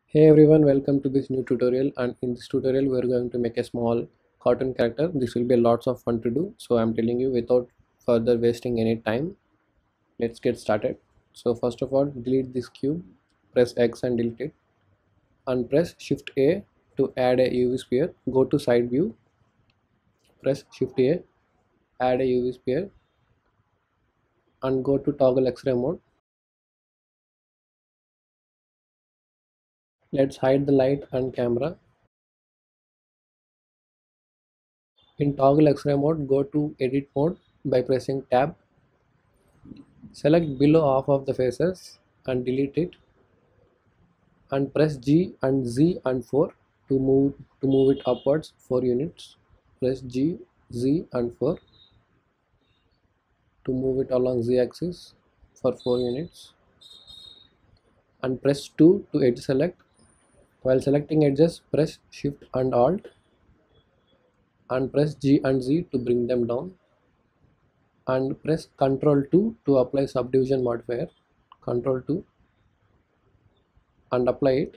Hey everyone, welcome to this new tutorial, and in this tutorial we are going to make a small cartoon character. This will be lots of fun to do, so I'm telling you without further wasting any time, let's get started. So first of all, delete this cube, press X and delete it, and press Shift A to add a UV sphere. Go to side view, press Shift A, add a UV sphere, and go to toggle X-ray mode. Let's hide the light and camera. In toggle X-ray mode, go to edit mode by pressing tab. Select below half of the faces and delete it, and press G and Z and 4 to move it upwards 4 units. Press G, Z and 4 to move it along Z axis for 4 units, and press 2 to edge select. While selecting edges, press Shift and Alt and press G and Z to bring them down, and press Ctrl 2 to apply subdivision modifier. Ctrl 2 and apply it.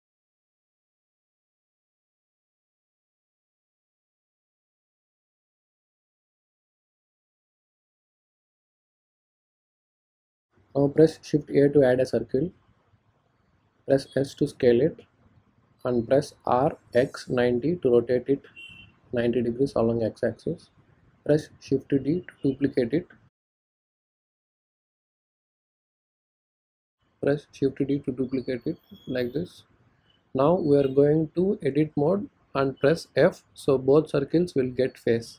Now press Shift A to add a circle. Press S to scale it, and press RX90 to rotate it 90 degrees along x-axis. Press Shift D to duplicate it. Press Shift D to duplicate it like this. Now we are going to edit mode and press F so both circles will get face.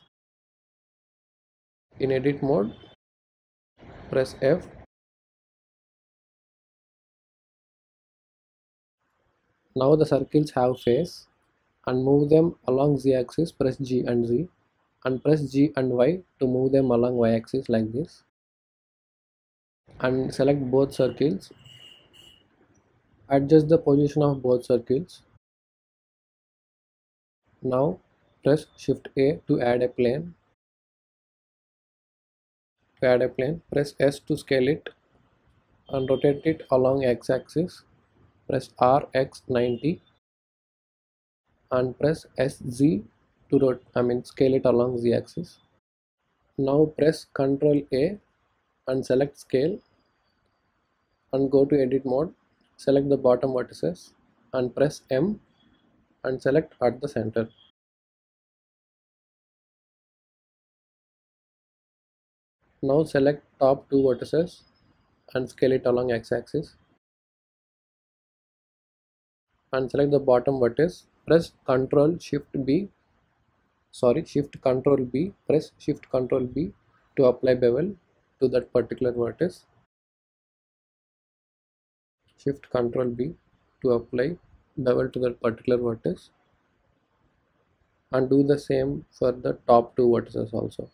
In edit mode, press F. Now the circles have face, and move them along Z axis. Press G and Z, and press G and Y to move them along Y axis like this, and select both circles. Adjust the position of both circles. Now press Shift A to add a plane. Press S to scale it and rotate it along x-axis. Press RX90 and press SZ to scale it along z-axis. Now press Ctrl A and select scale, and go to edit mode. Select the bottom vertices and press M and select at the center. Now select top two vertices and scale it along x-axis, and select the bottom vertex. Press Shift Ctrl B, press Shift Ctrl B to apply bevel to that particular vertex. Shift Ctrl B to apply bevel to that particular vertex, and do the same for the top two vertices also.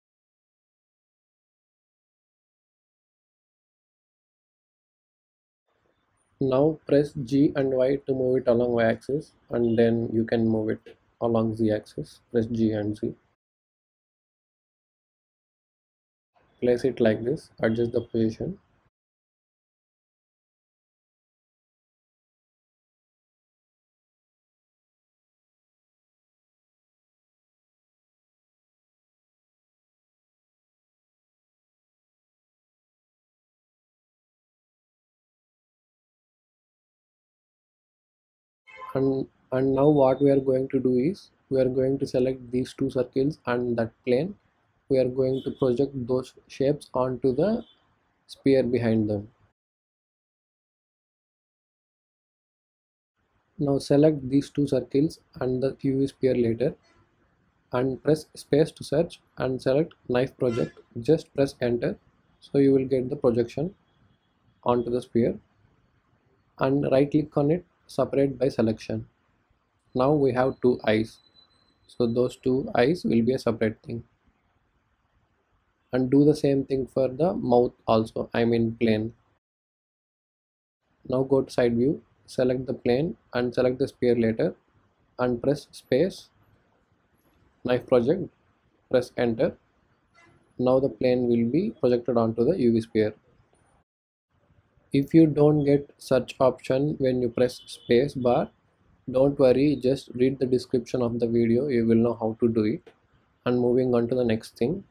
Now press G and Y to move it along Y axis, and then you can move it along Z axis. Press G and Z. Place it like this, adjust the position. And now what we are going to do is, we are going to select these two circles and that plane. We are going to project those shapes onto the sphere behind them. Now select these two circles and the UV sphere later, and press space to search and select knife project. Just press enter, so you will get the projection onto the sphere, and right click on it, separate by selection. Now we have two eyes, so those two eyes will be a separate thing. And do the same thing for the mouth also, plane. Now go to side view, select the plane and select the sphere later, and press space, knife project, press enter. Now the plane will be projected onto the UV sphere. If you don't get search option when you press space bar, don't worry, just read the description of the video, you will know how to do it. And moving on to the next thing.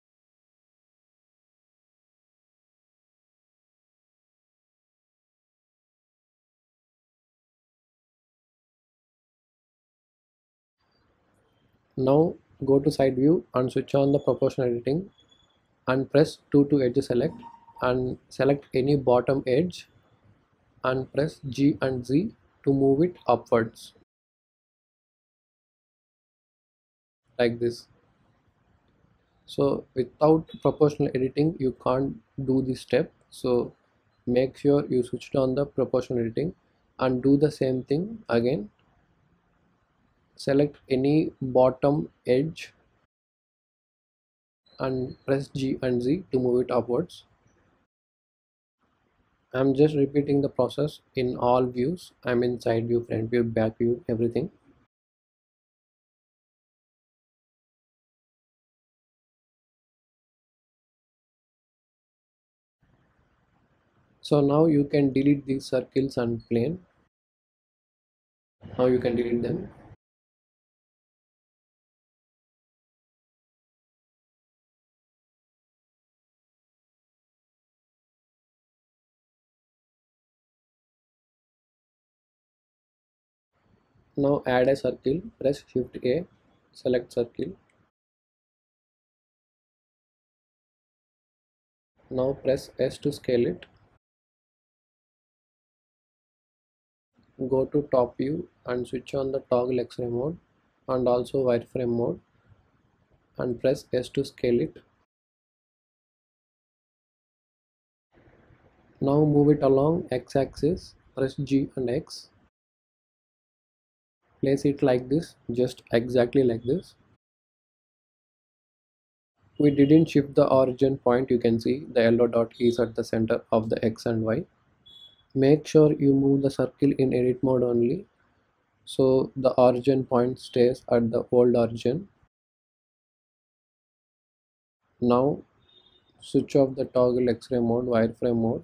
Now go to side view and switch on the proportional editing and press 2 to edge select and select any bottom edge and press G and Z to move it upwards like this. So without proportional editing you can't do this step, so make sure you switched on the proportional editing and do the same thing again. Select any bottom edge and press G and Z to move it upwards. I'm just repeating the process in all views. I'm in side view, front view, back view, everything. So now you can delete these circles and plane. Now you can delete them. Now add a circle, press Shift A, select circle. Now press S to scale it. Go to top view and switch on the toggle X-ray mode and also wireframe mode and press S to scale it. Now move it along X-axis, press G and X. Place it like this, just exactly like this. We didn't shift the origin point, you can see the yellow dot is at the center of the X and Y. Make sure you move the circle in edit mode only, so the origin point stays at the old origin. Now switch off the toggle X-ray mode, wireframe mode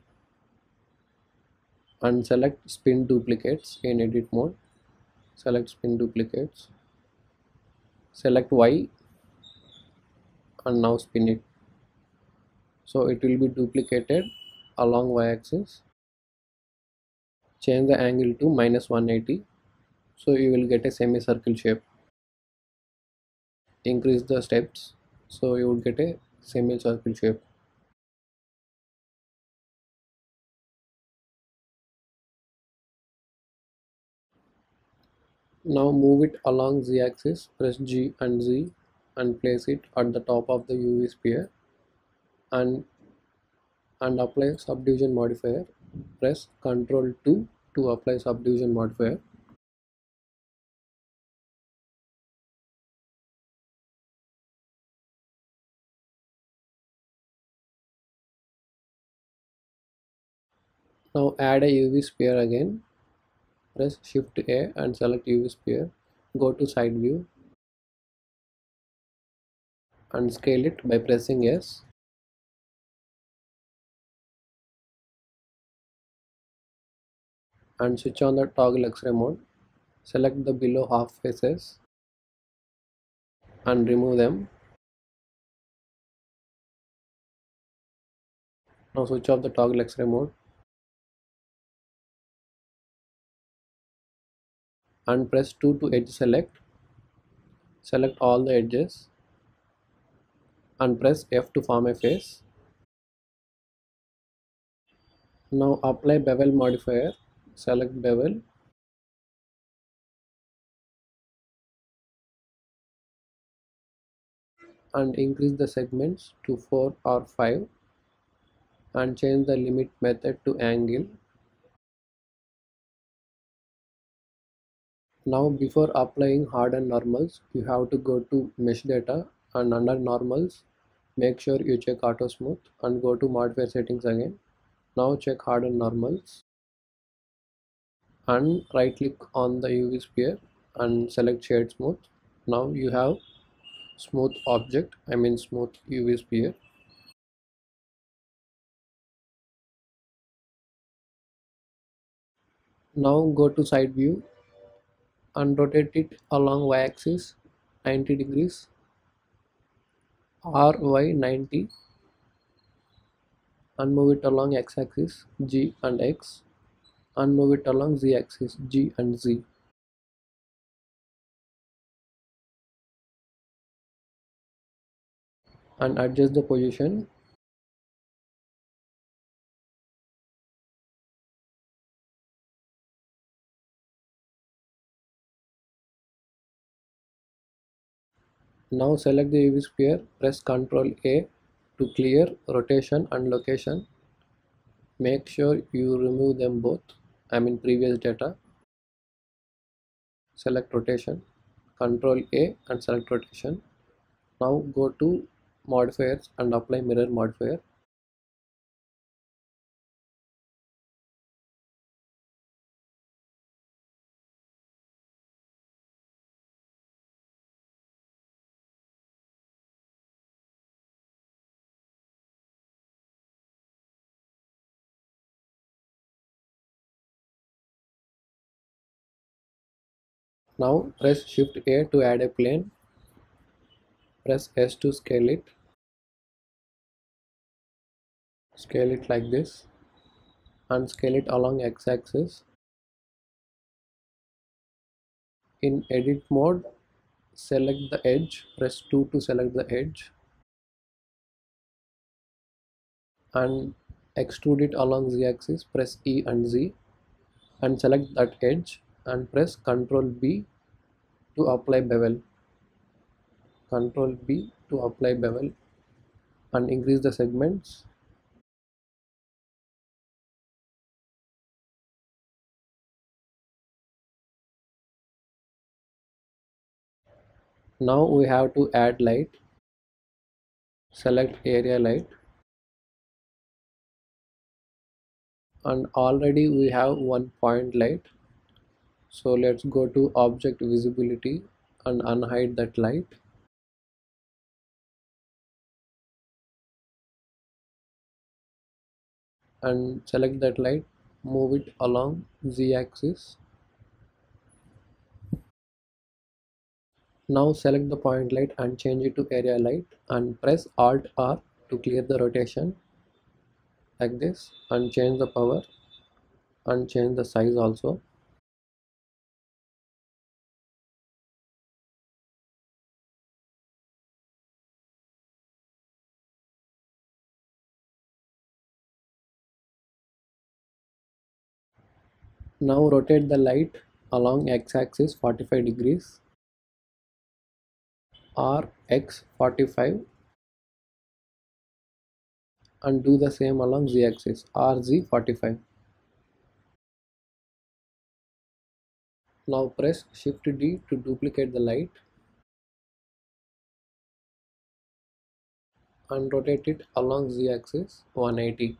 and select spin duplicates in edit mode. Select spin duplicates, select Y and now spin it. So it will be duplicated along Y-axis. Change the angle to -180, so you will get a semicircle shape. Increase the steps, so you would get a semicircle shape. Now move it along Z-axis, press G and Z and place it at the top of the UV sphere and apply subdivision modifier. Press Ctrl 2 to apply subdivision modifier. Now add a UV sphere again. Press Shift A and select UV sphere. Go to side view and scale it by pressing S. And switch on the toggle X-ray mode. Select the below half faces and remove them. Now switch off the toggle X-ray mode and press 2 to edge select. Select all the edges and press F to form a face. Now apply bevel modifier. Select bevel and increase the segments to 4 or 5 and change the limit method to angle. Now before applying harden normals, you have to go to mesh data and under normals, make sure you check auto smooth and go to modifier settings again. Now check harden normals and right click on the UV sphere and select shade smooth. Now you have smooth object, smooth UV sphere. Now go to side view and rotate it along y-axis 90 degrees, RY 90, and move it along x-axis G and X, and move it along z-axis G and Z. And adjust the position. Now select the UV sphere, press Ctrl A to clear rotation and location. Make sure you remove them both, previous data. Select rotation, Ctrl A and select rotation. Now go to modifiers and apply mirror modifier. Now press Shift A to add a plane. Press S to scale it. Scale it like this and scale it along x-axis. In edit mode, select the edge, press 2 to select the edge and extrude it along z-axis. Press E and Z and select that edge and press Ctrl B to apply bevel. Ctrl B to apply bevel and increase the segments. Now we have to add light. Select area light, and already we have one point light. So let's go to object visibility and unhide that light. And select that light, move it along z-axis. Now select the point light and change it to area light and press Alt R to clear the rotation like this, and change the power and change the size also. Now rotate the light along x-axis 45 degrees, RX 45, and do the same along z-axis RZ 45. Now press Shift D to duplicate the light and rotate it along z-axis 180,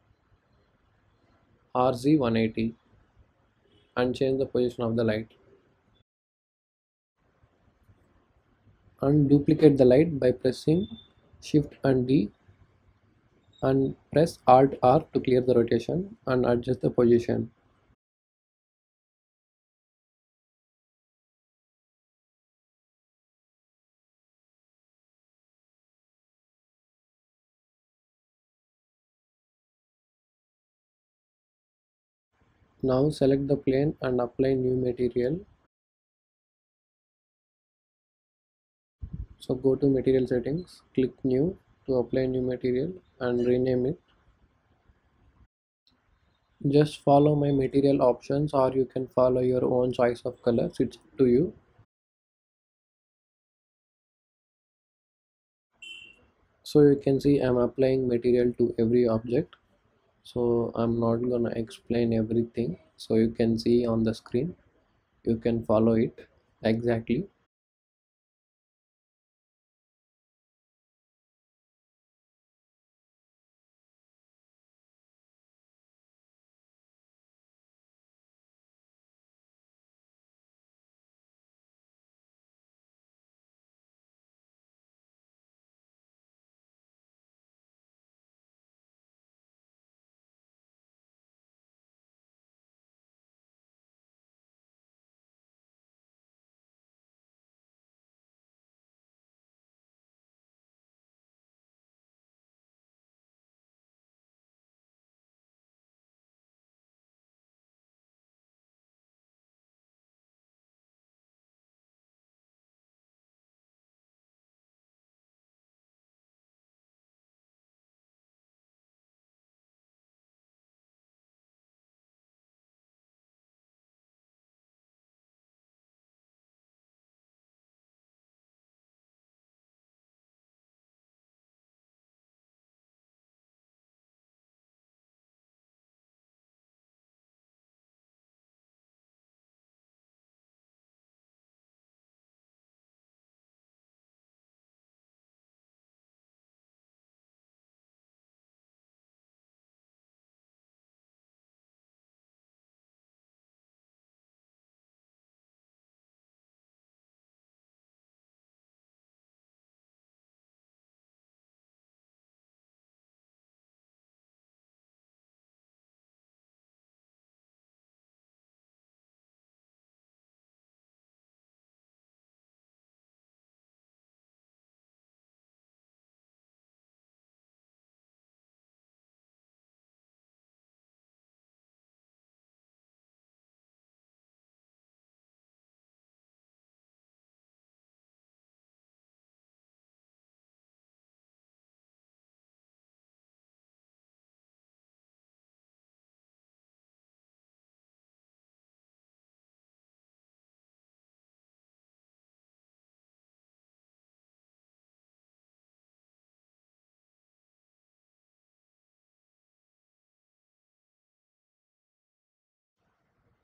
RZ 180, and change the position of the light. And duplicate the light by pressing Shift and D and press Alt R to clear the rotation and adjust the position. Now select the plane and apply new material. So go to material settings, click new to apply new material and rename it. Just follow my material options, or you can follow your own choice of colors, it's up to you. So you can see I'm applying material to every object, so I'm not gonna explain everything, so you can see on the screen, you can follow it exactly.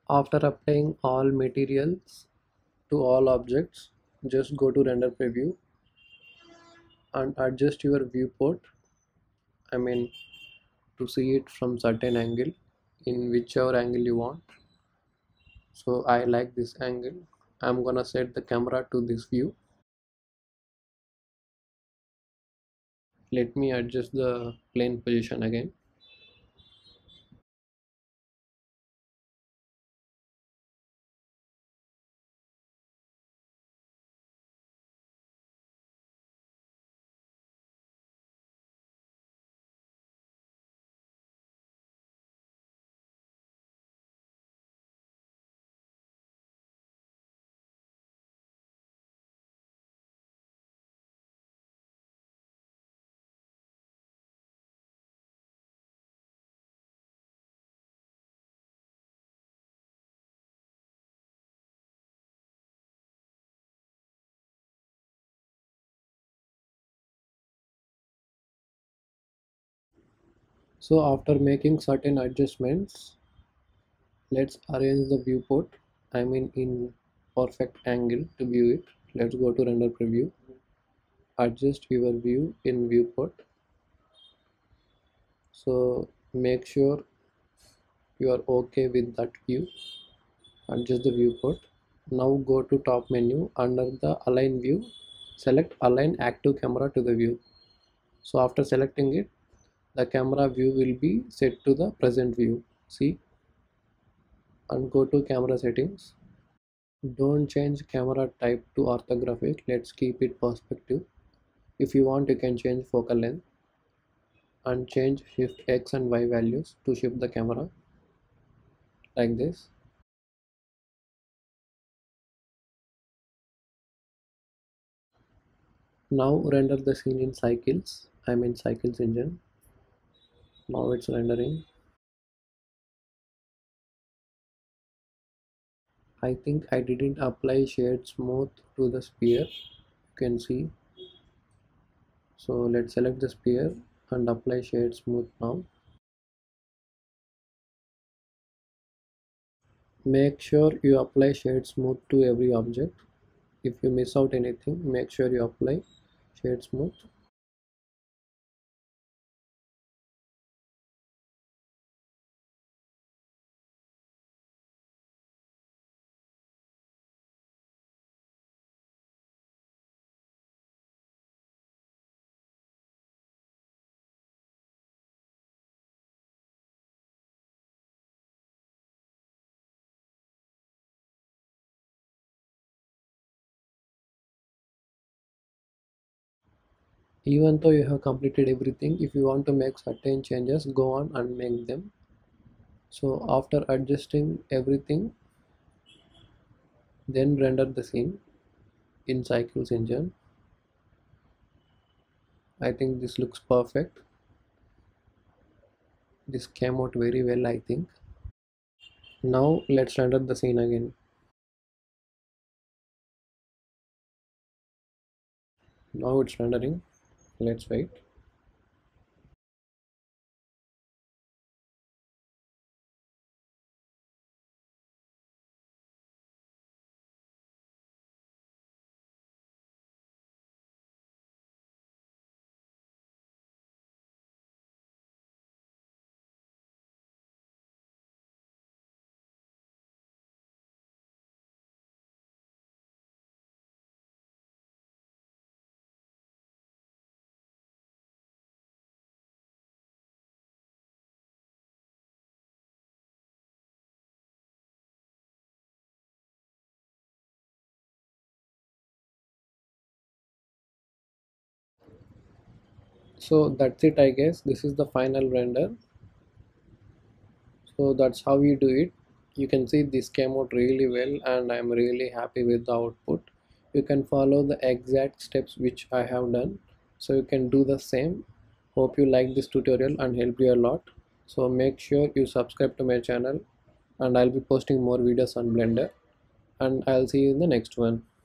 After applying all materials to all objects, just go to render preview and adjust your viewport. I mean, to see it from certain angle, in whichever angle you want. So I like this angle. I'm gonna set the camera to this view. Let me adjust the plane position again. So after making certain adjustments, let's arrange the viewport. I mean in perfect angle to view it. Let's go to render preview. Adjust your view in viewport. So make sure you are okay with that view. Adjust the viewport. Now go to top menu. Under the align view, select align active camera to the view. So after selecting it, the camera view will be set to the present view. See, and go to camera settings. Don't change camera type to orthographic. Let's keep it perspective. If you want, you can change focal length and change shift X and Y values to shift the camera like this. Now render the scene in cycles. I mean cycles engine. Now it's rendering. I think I didn't apply shade smooth to the sphere. You can see. So let's select the sphere and apply shade smooth now. Make sure you apply shade smooth to every object. If you miss out anything, make sure you apply shade smooth. Even though you have completed everything, if you want to make certain changes, go on and make them. So after adjusting everything, then render the scene in cycles engine. I think this looks perfect. This came out very well, I think. Now let's render the scene again. Now it's rendering. Let's wait. So that's it, I guess. This is the final render. So that's how you do it. You can see this came out really well and I'm really happy with the output. You can follow the exact steps which I have done, so you can do the same. Hope you like this tutorial and helped you a lot. So make sure you subscribe to my channel and I'll be posting more videos on Blender, and I'll see you in the next one.